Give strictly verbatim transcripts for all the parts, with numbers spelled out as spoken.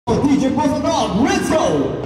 ディージェー ボスのレッツゴー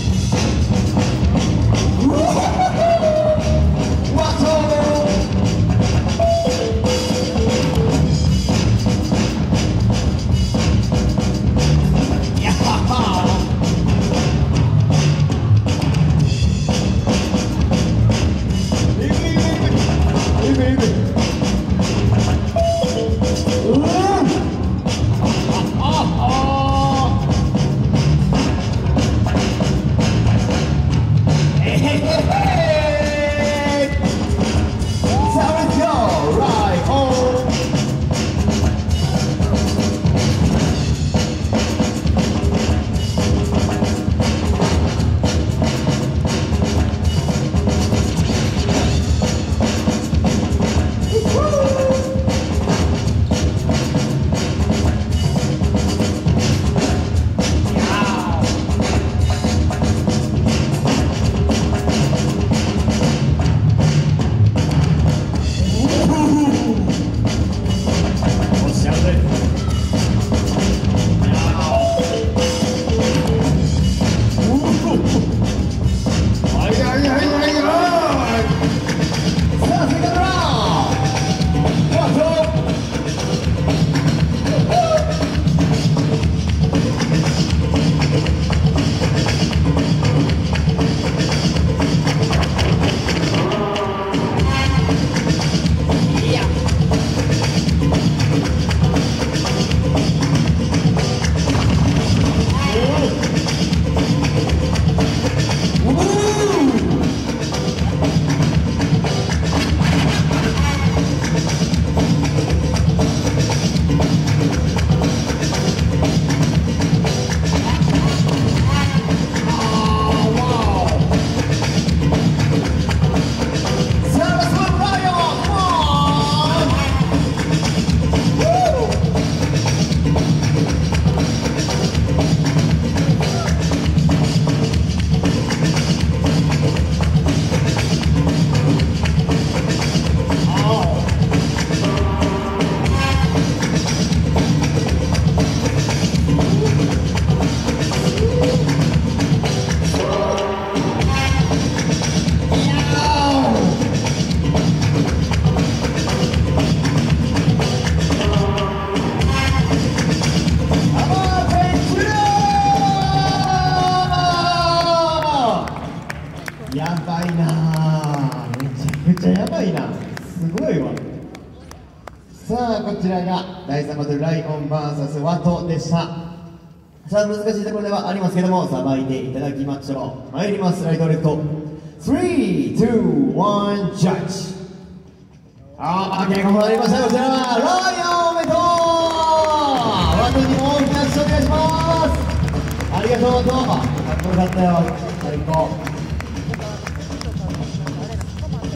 やばいなぁ、めちゃくちゃやばいな、すごいわ。さあ、こちらがだいさんバトルライオン ブイエス ワトでした。さあ、難しいところではありますけども、さばいていただきましょう。参ります、ライトレッド。スリー、ツー、ワン、ジャッジ。あー、結構入りましたよ。こちらはライオンおめでとう。ワトにも大きな拍手お願いします。ありがとう、ワト。かっこよかったよ、最高。